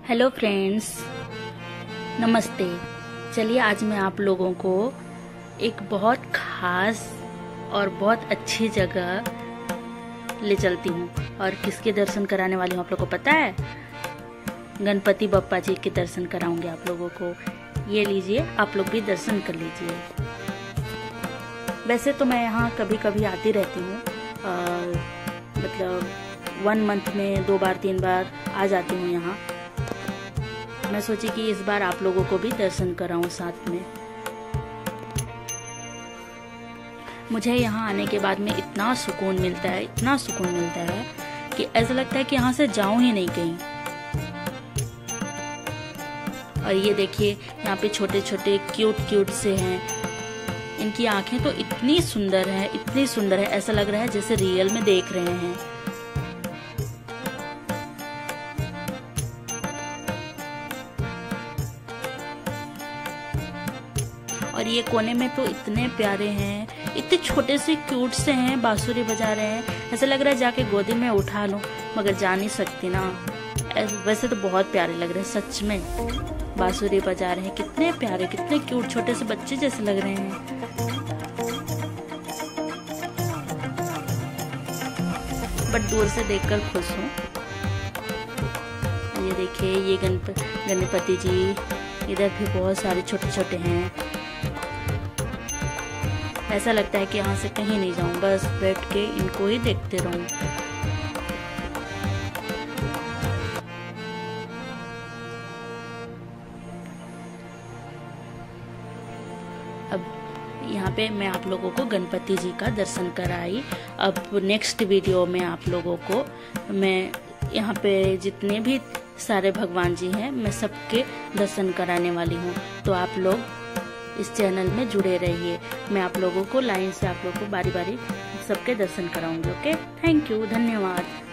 Hello friends, नमस्ते। चलिए आज मैं आप लोगों को एक बहुत खास और बहुत अच्छी जगह ले चलती हूँ। और किसके दर्शन कराने वाली हूँ आप लोगों को पता है? गणपति बप्पा जी के दर्शन कराऊंगे आप लोगों को। ये लीजिए, आप लोग भी दर्शन कर लीजिए। वैसे तो मैं यहाँ कभी कभी आती रहती हूँ, मतलब 1 मंथ में 2 बार 3 बार आ जाती हूँ यहाँ। मैं सोची कि इस बार आप लोगों को भी दर्शन कराऊं साथ में। मुझे यहाँ आने के बाद में इतना सुकून मिलता है, इतना सुकून मिलता है कि ऐसा लगता है कि यहाँ से जाऊं ही नहीं कहीं। और ये देखिए, यहाँ पे छोटे छोटे क्यूट से हैं। इनकी आंखें तो इतनी सुंदर है, इतनी सुंदर है, ऐसा लग रहा है जैसे रियल में देख रहे हैं। और ये कोने में तो इतने प्यारे हैं, इतने छोटे से क्यूट से हैं, बांसुरी बजा रहे हैं। ऐसा लग रहा है जाके गोदी में उठा लूं, मगर जा नहीं सकती ना। वैसे तो बहुत प्यारे लग रहे हैं, सच में बांसुरी बजा रहे हैं। कितने प्यारे, कितने क्यूट, छोटे से बच्चे जैसे लग रहे हैं। बट दूर से देखकर खुश हूँ। ये देखिए, ये गणपति जी, इधर भी बहुत सारे छोटे छोटे हैं। ऐसा लगता है कि यहाँ से कहीं नहीं जाऊं, बस बैठ के इनको ही देखते रहूं। अब यहाँ पे मैं आप लोगों को गणपति जी का दर्शन कराई। अब नेक्स्ट वीडियो में आप लोगों को मैं यहाँ पे जितने भी सारे भगवान जी हैं, मैं सबके दर्शन कराने वाली हूँ। तो आप लोग इस चैनल में जुड़े रहिए। मैं आप लोगों को लाइन से, आप लोगों को बारी बारी सबके दर्शन कराऊंगी। ओके, थैंक यू, धन्यवाद।